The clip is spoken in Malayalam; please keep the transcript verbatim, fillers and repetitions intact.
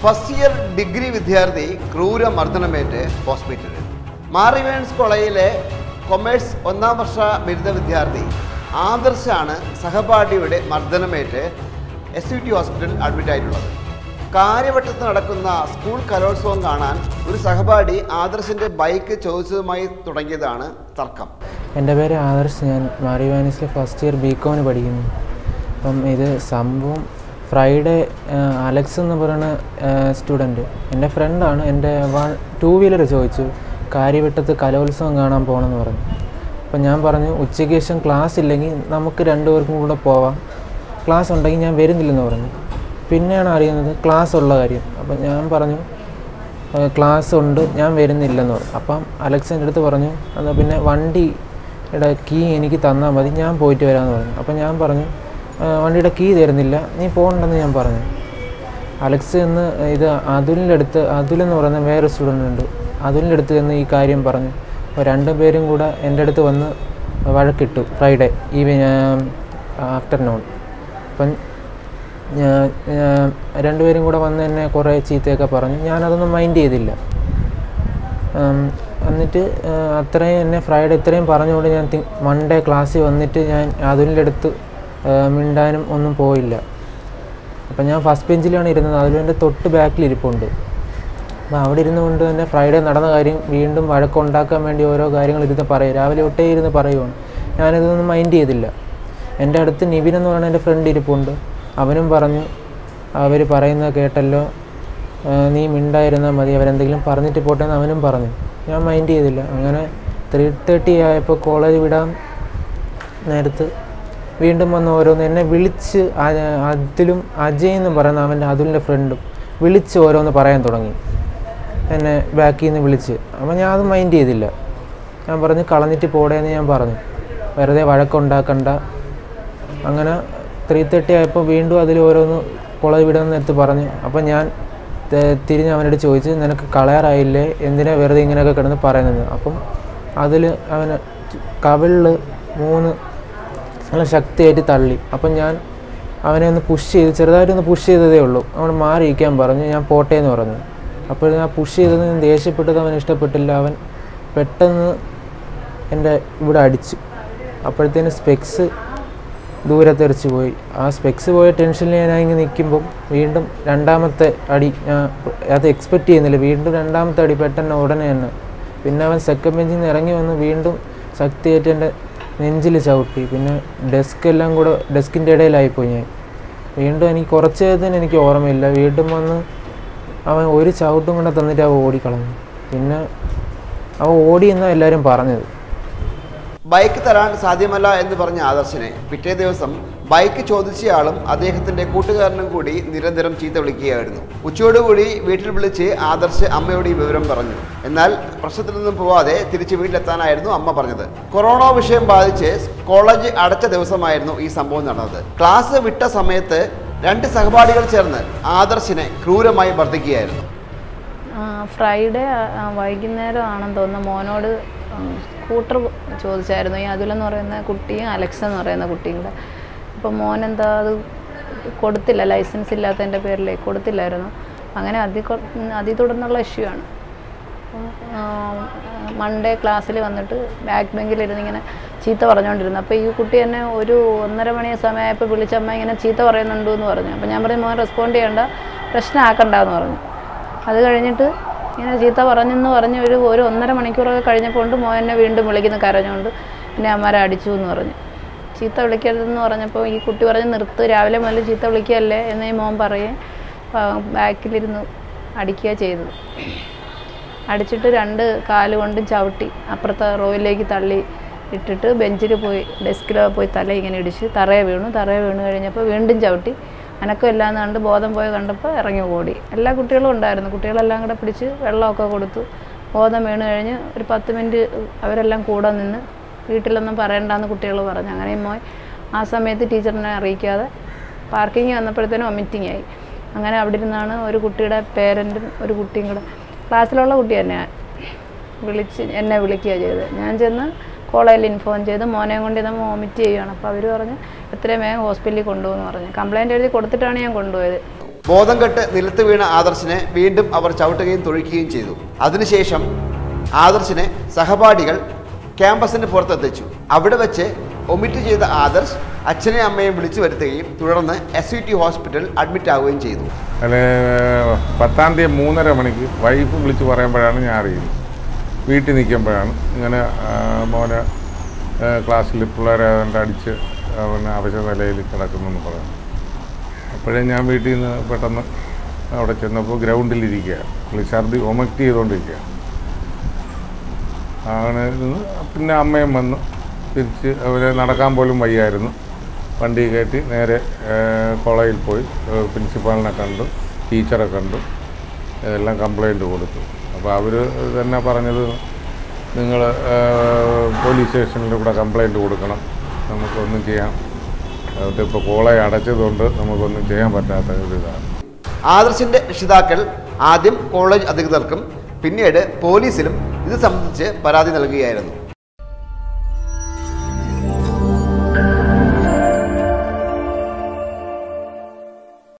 ഫസ്റ്റ് ഇയർ ഡിഗ്രി വിദ്യാർത്ഥി ക്രൂര മർദ്ദനമേറ്റ് ഹോസ്പിറ്റലിൽ. മാർ ഇവാൻസ് കോളേജിലെ കൊമേഴ്സ് ഒന്നാം വർഷ ബിരുദ വിദ്യാർത്ഥി ആദർശാണ് സഹപാഠിയുടെ മർദ്ദനമേറ്റ് എസ് യു ടി ഹോസ്പിറ്റലിൽ അഡ്മിറ്റ് ആയിട്ടുള്ളത്. കാര്യവട്ടത്ത് നടക്കുന്ന സ്കൂൾ കലോത്സവം കാണാൻ ഒരു സഹപാഠി ആദർശിൻ്റെ ബൈക്ക് ചോദിച്ചതുമായി തുടങ്ങിയതാണ് തർക്കം. എൻ്റെ പേര് ആദർശ്, ഞാൻ മാർ ഇവാൻസിലെ ഫസ്റ്റ് ഇയർ ബി കോമിന് പഠിക്കുന്നു. അപ്പം ഇത് സംഭവം ഫ്രൈഡേ അലക്സ് എന്ന് പറയുന്ന സ്റ്റുഡൻറ്റ് എൻ്റെ ഫ്രണ്ടാണ്. എൻ്റെ വൺ ടൂ വീലർ ചോദിച്ചു കാര്യവട്ടത്ത് കലോത്സവം കാണാൻ പോകണമെന്ന് പറഞ്ഞു. അപ്പം ഞാൻ പറഞ്ഞു ഉച്ചയ്ക്ക് ശേഷം ക്ലാസ് ഇല്ലെങ്കിൽ നമുക്ക് രണ്ടുപേർക്കും കൂടെ പോവാം, ക്ലാസ് ഉണ്ടെങ്കിൽ ഞാൻ വരുന്നില്ലെന്ന് പറഞ്ഞു. പിന്നെയാണ് അറിയുന്നത് ക്ലാസ് ഉള്ള കാര്യം. അപ്പം ഞാൻ പറഞ്ഞു ക്ലാസ് ഉണ്ട്, ഞാൻ വരുന്നില്ലെന്ന് പറഞ്ഞു. അപ്പം അലക്സ് എൻ്റെ അടുത്ത് പറഞ്ഞു എന്നാൽ പിന്നെ വണ്ടിയുടെ കീ എനിക്ക് തന്നാൽ മതി, ഞാൻ പോയിട്ട് വരാമെന്ന് പറഞ്ഞു. അപ്പം ഞാൻ പറഞ്ഞു വണ്ടിയുടെ കീ തരുന്നില്ല, നീ പോകണ്ടെന്ന് ഞാൻ പറഞ്ഞു. അലക്സ് എന്ന് ഇത് അതുലിൻ്റെ അടുത്ത്, അതുലെന്ന് പറയുന്ന വേറെ സ്റ്റുഡൻ്റ് ഉണ്ട്, അതുലിൻ്റെ അടുത്ത് എന്ന് ഈ കാര്യം പറഞ്ഞു. അപ്പോൾ രണ്ടുപേരും കൂടെ എൻ്റെ അടുത്ത് വന്ന് വഴക്കിട്ടു ഫ്രൈഡേ ഈവൻ ആഫ്റ്റർനൂൺ. അപ്പം ഞാൻ രണ്ടുപേരും കൂടെ വന്ന് എന്നെ കുറേ ചീത്തയൊക്കെ പറഞ്ഞു. ഞാനതൊന്നും മൈൻഡ് ചെയ്തില്ല. എന്നിട്ട് അത്രയും എന്നെ ഫ്രൈഡേ ഇത്രയും പറഞ്ഞുകൊണ്ട് ഞാൻ തി മൺഡേ ക്ലാസ്സിൽ വന്നിട്ട് ഞാൻ അതുലിൻ്റെ അടുത്ത് മിണ്ടാനും ഒന്നും പോയില്ല. അപ്പം ഞാൻ ഫസ്റ്റ് ബെഞ്ചിലാണ് ഇരുന്നത്, അതിലെൻ്റെ തൊട്ട് ബാക്കിൽ ഇരിപ്പുണ്ട്. അപ്പോൾ അവിടെ ഇരുന്നുകൊണ്ട് തന്നെ ഫ്രൈഡേ നടന്ന കാര്യം വീണ്ടും വഴക്കുണ്ടാക്കാൻ വേണ്ടി ഓരോ കാര്യങ്ങൾ ഇരുന്ന് പറയും. രാവിലെ ഒട്ടേ ഇരുന്ന് പറയുവാണ്. ഞാനിതൊന്നും മൈൻഡ് ചെയ്തില്ല. എൻ്റെ അടുത്ത് നിവിൻ എന്ന് പറയുന്ന എൻ്റെ ഫ്രണ്ട് ഇരിപ്പുണ്ട്. അവനും പറഞ്ഞു അവർ പറയുന്നത് കേട്ടല്ലോ, നീ മിണ്ടായിരുന്നാൽ മതി, അവരെന്തെങ്കിലും പറഞ്ഞിട്ട് പോട്ടെ എന്ന് അവനും പറഞ്ഞു. ഞാൻ മൈൻഡ് ചെയ്തില്ല. അങ്ങനെ ത്രീ തേർട്ടി ആയപ്പോൾ കോളേജ് വിടാൻ നേരത്ത് വീണ്ടും വന്ന് ഓരോന്ന് എന്നെ വിളിച്ച്, അതിലും അജയ് എന്ന് പറയുന്ന അവൻ്റെ അതുലിൻ്റെ ഫ്രണ്ടും വിളിച്ച് ഓരോന്ന് പറയാൻ തുടങ്ങി, എന്നെ ബാക്കിൽ നിന്ന് വിളിച്ച്. അപ്പം ഞാൻ അത് മൈൻഡ് ചെയ്തില്ല. ഞാൻ പറഞ്ഞു കളഞ്ഞിട്ട് പോടേന്ന് ഞാൻ പറഞ്ഞു, വെറുതെ വഴക്കുണ്ടാക്കണ്ട. അങ്ങനെ ത്രീ തേർട്ടി ആയപ്പോൾ വീണ്ടും അതിൽ ഓരോന്ന് കോളേജ് വിടാൻ നേരത്ത് പറഞ്ഞു. അപ്പം ഞാൻ തിരിഞ്ഞ് അവനോട് ചോദിച്ച് നിനക്ക് കളയാറായില്ലേ, എന്തിനാ വെറുതെ ഇങ്ങനെയൊക്കെ കിടന്ന് പറയുന്നത്. അപ്പം അതിൽ അവന് കവിളിൽ മൂന്ന് നല്ല ശക്തിയായിട്ട് തള്ളി. അപ്പം ഞാൻ അവനെ ഒന്ന് പുഷ് ചെയ്ത്, ചെറുതായിട്ടൊന്ന് പുഷ് ചെയ്തതേ ഉള്ളൂ. അവൻ മാറിയിരിക്കാൻ പറഞ്ഞു, ഞാൻ പോട്ടെ എന്ന് പറഞ്ഞു. അപ്പോൾ ഞാൻ പുഷ് ചെയ്തത് ഞാൻ ദേഷ്യപ്പെട്ടത് അവന് ഇഷ്ടപ്പെട്ടില്ല. അവൻ പെട്ടെന്ന് എൻ്റെ ഇവിടെ അടിച്ചു. അപ്പോഴത്തേന് സ്പെക്സ് ദൂരെ തെറിച്ച് പോയി. ആ സ്പെക്സ് പോയ ടെൻഷനിൽ ഞാൻ ഇങ്ങനെ നിൽക്കുമ്പം വീണ്ടും രണ്ടാമത്തെ അടി, ഞാൻ അത് എക്സ്പെക്റ്റ് ചെയ്യുന്നില്ല, വീണ്ടും രണ്ടാമത്തെ അടി പെട്ടെന്ന് ഉടനെ തന്നെ. പിന്നെ അവൻ സെക്കൻഡ് ബെഞ്ചിൽ നിന്ന് ഇറങ്ങി വന്ന് വീണ്ടും ശക്തിയായിട്ട് എൻ്റെ നെഞ്ചിൽ ചവിട്ടി. പിന്നെ ഡെസ്ക് എല്ലാം കൂടെ ഡെസ്കിൻ്റെ ഇടയിലായിപ്പോയി ഞാൻ. വീണ്ടും എനിക്ക് കുറച്ച് നേരത്തിന് എനിക്ക് ഓർമ്മയില്ല. വീണ്ടും വന്ന് അവൻ ഒരു ചവിട്ടും കൂടെ തന്നിട്ട് അവൻ ഓടിക്കളഞ്ഞു. പിന്നെ അവൻ ഓടിയെന്നാണ് എല്ലാവരും പറഞ്ഞത്. ബൈക്ക് തരാൻ സാധ്യമല്ല എന്ന് പറഞ്ഞ ആദർശിനെ പിറ്റേ ദിവസം ബൈക്ക് ചോദിച്ചയാളും അദ്ദേഹത്തിൻ്റെ കൂട്ടുകാരനും കൂടി നിരന്തരം ചീത്ത വിളിക്കുകയായിരുന്നു. ഉച്ചയോടുകൂടി വീട്ടിൽ വിളിച്ച് ആദർശ് അമ്മയോട് ഈ വിവരം പറഞ്ഞു. എന്നാൽ പ്രശ്നത്തിൽ നിന്നും പോവാതെ തിരിച്ച് വീട്ടിലെത്താനായിരുന്നു അമ്മ പറഞ്ഞത്. കൊറോണ വിഷയം ബാധിച്ച് കോളേജ് അടച്ച ദിവസമായിരുന്നു ഈ സംഭവം നടന്നത്. ക്ലാസ് വിട്ട സമയത്ത് രണ്ട് സഹപാഠികൾ ചേർന്ന് ആദർശിനെ ക്രൂരമായി മർദ്ദിക്കുകയായിരുന്നു. ഫ്രൈഡേ വൈകുന്നേരം ആണെന്ന് തോന്നുന്നു മോനോട് സ്കൂട്ടർ ചോദിച്ചായിരുന്നു, ഈ അതുലെന്ന് പറയുന്ന കുട്ടിയും അലക്സ് എന്ന് പറയുന്ന കുട്ടിയും കൂടെ. അപ്പോൾ മോൻ എന്താ അത് കൊടുത്തില്ല, ലൈസൻസ് ഇല്ലാത്തതിൻ്റെ പേരിൽ കൊടുത്തില്ലായിരുന്നു. അങ്ങനെ അതി അതി തുടർന്നുള്ള ഇഷ്യൂ ആണ്. മൺഡേ ക്ലാസ്സിൽ വന്നിട്ട് ബാക്ക് ബെഞ്ചിലിരുന്ന് ഇങ്ങനെ ചീത്ത പറഞ്ഞുകൊണ്ടിരുന്നു. അപ്പോൾ ഈ കുട്ടി എന്നെ ഒരു ഒന്നര മണി സമയമായപ്പോൾ വിളിച്ചമ്മ ഇങ്ങനെ ചീത്ത പറയുന്നുണ്ടോ എന്ന് പറഞ്ഞു. അപ്പോൾ ഞാൻ പറഞ്ഞു മോൻ റെസ്പോണ്ട് ചെയ്യേണ്ട, പ്രശ്നമാക്കണ്ടെന്ന് പറഞ്ഞു. അത് കഴിഞ്ഞിട്ട് ഇങ്ങനെ ചീത്ത പറഞ്ഞെന്ന് പറഞ്ഞ് ഒരു ഒരു ഒന്നര മണിക്കൂറൊക്കെ കഴിഞ്ഞപ്പോൾ കൊണ്ട് മോൻ എന്നെ വീണ്ടും വിളിക്കുന്ന കരഞ്ഞുകൊണ്ട് എന്നെ അമ്മമാരെ അടിച്ചു എന്ന് പറഞ്ഞു. ചീത്ത വിളിക്കരുതെന്ന് പറഞ്ഞപ്പോൾ ഈ കുട്ടി പറഞ്ഞ് നിർത്ത്, രാവിലെ മുതൽ ചീത്ത വിളിക്കുകയല്ലേ എന്ന് മോൻ പറയും. ബാക്കിലിരുന്ന് അടിക്കുക ചെയ്തത്. അടിച്ചിട്ട് രണ്ട് കാല് കൊണ്ടും ചവിട്ടി അപ്പുറത്തെ റോയിലേക്ക് തള്ളി ഇട്ടിട്ട് ബെഞ്ചിൽ പോയി ഡെസ്കിൽ പോയി തല ഇങ്ങനെ ഇടിച്ച് തറയെ വീണു. തറയെ വീണ് കഴിഞ്ഞപ്പോൾ വീണ്ടും ചവിട്ടി. അനക്കം ഇല്ലാന്ന് കണ്ട് ബോധം പോയി കണ്ടപ്പോൾ ഇറങ്ങി ഓടി. എല്ലാ കുട്ടികളും ഉണ്ടായിരുന്നു. കുട്ടികളെല്ലാം കൂടെ പിടിച്ച് വെള്ളമൊക്കെ കൊടുത്തു. ബോധം വീണ് കഴിഞ്ഞ് ഒരു പത്ത് മിനിറ്റ് അവരെല്ലാം കൂടെ നിന്ന് വീട്ടിലൊന്നും പറയണ്ടെന്ന് കുട്ടികൾ പറഞ്ഞു. അങ്ങനെയും പോയി ആ സമയത്ത് ടീച്ചറിനെ അറിയിക്കാതെ പാർക്കിങ് വന്നപ്പോഴത്തേനും വൊമിറ്റിംഗ് ആയി. അങ്ങനെ അവിടെ ഇരുന്നാണ് ഒരു കുട്ടിയുടെ പേരൻറ്റും ഒരു കുട്ടിയും കൂടെ, ക്ലാസ്സിലുള്ള കുട്ടി തന്നെ വിളിച്ച് എന്നെ വിളിക്കുക ചെയ്തത്. ഞാൻ ചെന്ന് കോളേജിൽ ഇൻഫോം ചെയ്ത് മോനെ കൊണ്ട് ഇന്ന് വോമിറ്റ് ചെയ്യുകയാണ്. അപ്പോൾ അവർ പറഞ്ഞ് എത്രയും വേഗം ഹോസ്പിറ്റലിൽ കൊണ്ടുപോകുമെന്ന് പറഞ്ഞു. കംപ്ലയിൻ്റ് എഴുതി കൊടുത്തിട്ടാണ് ഞാൻ കൊണ്ടുപോയത്. ബോധം കെട്ട് നിലത്ത് വീണ ആദർശിനെ വീണ്ടും അവർ ചവിട്ടുകയും തൊഴിക്കുകയും ചെയ്തു. അതിനുശേഷം ആദർശിനെ സഹപാഠികൾ ക്യാമ്പസിന് പുറത്തെത്തിച്ചു. അവിടെ വെച്ച് ഒമിറ്റ് ചെയ്ത ആദർശ് അച്ഛനെയും അമ്മയും വിളിച്ചു വരുത്തുകയും തുടർന്ന് S U T hospital admit ആവുകയും ചെയ്തു. അല്ലെ പത്താം തീയതി മൂന്നര മണിക്ക് വൈഫ് വിളിച്ച് പറയുമ്പോഴാണ് ഞാൻ അറിയുന്നത്. വീട്ടിൽ നിൽക്കുമ്പോഴാണ് ഇങ്ങനെ മോനെ ക്ലാസ്സിൽ പിള്ളേരെ അതുകൊണ്ട് അടിച്ച് പിന്നെ അവശ നിലയിൽ കിടക്കുന്നെന്ന് പറഞ്ഞു. അപ്പോഴേ ഞാൻ വീട്ടിൽ നിന്ന് പെട്ടെന്ന് അവിടെ ചെന്നപ്പോൾ ഗ്രൗണ്ടിലിരിക്കുക, പുള്ളി ഛർദി ഒമക്റ്റ് ചെയ്തുകൊണ്ടിരിക്കുക. അങ്ങനെ പിന്നെ അമ്മയും വന്ന് തിരിച്ച് അവരെ നടക്കാൻ പോലും വയ്യായിരുന്നു. വണ്ടി കയറ്റി നേരെ കോളേജിൽ പോയി പ്രിൻസിപ്പാളിനെ കണ്ടു, ടീച്ചറെ കണ്ടു, എല്ലാം കംപ്ലൈൻറ്റ് കൊടുത്തു. അപ്പോൾ അവർ തന്നെ പറഞ്ഞത് നിങ്ങൾ പോലീസ് സ്റ്റേഷനിൽ കൂടെ കംപ്ലൈൻറ്റ് കൊടുക്കണം, നമുക്കൊന്നും ചെയ്യാം, അതിപ്പോൾ കോളേജ് അടച്ചതുകൊണ്ട് നമുക്കൊന്നും ചെയ്യാൻ പറ്റാത്ത ഒരു ഇതാണ്. ആദർശിൻ്റെ രക്ഷിതാക്കൾ ആദ്യം കോളേജ് അധികൃതർക്കും പിന്നീട് പോലീസിലും ഇത് സംബന്ധിച്ച് പരാതി നൽകുകയായിരുന്നു.